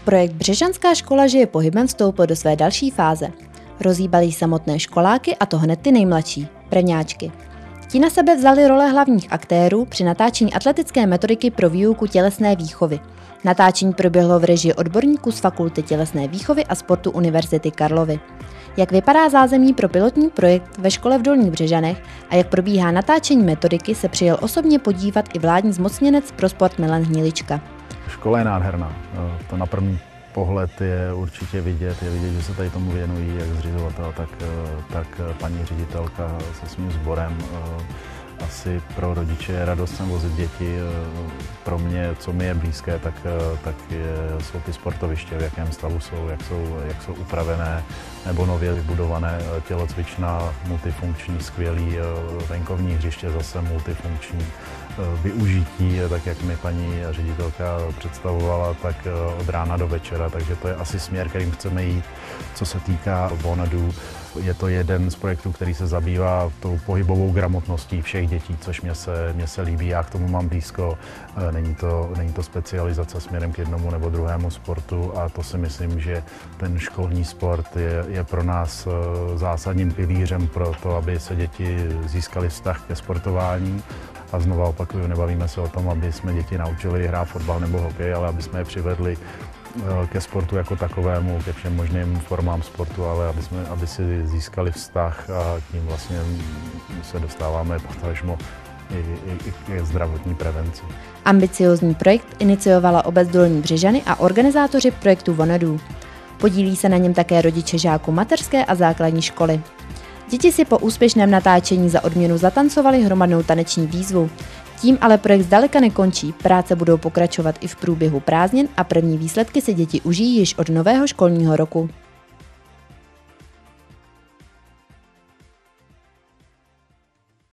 Projekt Břežanská škola žije pohybem vstoupil do své další fáze. Rozhýbali samotné školáky, a to hned ty nejmladší, prvňáčky. Ti na sebe vzali role hlavních aktérů při natáčení atletické metodiky pro výuku tělesné výchovy. Natáčení proběhlo v režii odborníků z Fakulty tělesné výchovy a sportu Univerzity Karlovy. Jak vypadá zázemí pro pilotní projekt ve škole v Dolních Břežanech a jak probíhá natáčení metodiky, se přijel osobně podívat i vládní zmocněnec pro sport Milan Hnilička. Škola je nádherná. To na první pohled je určitě vidět, že se tady tomu věnují jak zřizovatel, tak paní ředitelka se svým sborem. Asi pro rodiče je radost sem vozit děti. Pro mě, co mi je blízké, jsou ty sportoviště, v jakém stavu jsou, jak jsou upravené nebo nově vybudované tělocvična, multifunkční, skvělý, venkovní hřiště zase multifunkční, využití, tak jak mi paní ředitelka představovala, tak od rána do večera, takže to je asi směr, kterým chceme jít. Co se týká bonadů, je to jeden z projektů, který se zabývá tou pohybovou gramotností všech dětí, což mě se líbí, já k tomu mám blízko. Není to specializace směrem k jednomu nebo druhému sportu a to si myslím, že ten školní sport je pro nás zásadním pilířem pro to, aby se děti získaly vztah ke sportování. A znova opakuju, nebavíme se o tom, aby jsme děti naučili hrát fotbal nebo hokej, ale aby jsme je přivedli ke sportu jako takovému, ke všem možným formám sportu, ale aby si získali vztah a tím vlastně se dostáváme potažmo i k zdravotní prevenci. Ambiciózní projekt iniciovala obec Dolní Břežany a organizátoři projektu Vonedů. Podílí se na něm také rodiče žáků mateřské a základní školy. Děti si po úspěšném natáčení za odměnu zatancovali hromadnou taneční výzvu. Tím ale projekt zdaleka nekončí, práce budou pokračovat i v průběhu prázdnin a první výsledky si děti užijí již od nového školního roku.